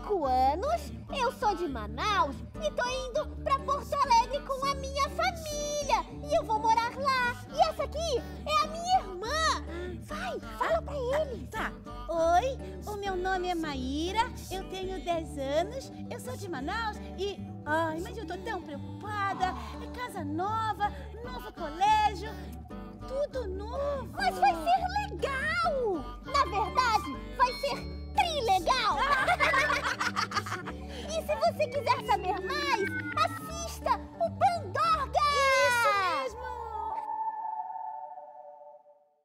5 anos, eu sou de Manaus e tô indo pra Porto Alegre com a minha família. E eu vou morar lá. E essa aqui é a minha irmã. Vai, fala pra ele. Tá. Oi, o meu nome é Maíra, eu tenho 10 anos, eu sou de Manaus e... Ai, mas eu tô tão preocupada. É casa nova, novo colégio, tudo novo. Mas vai ser legal. Na verdade, vai ser trilegal. E se você quiser saber mais,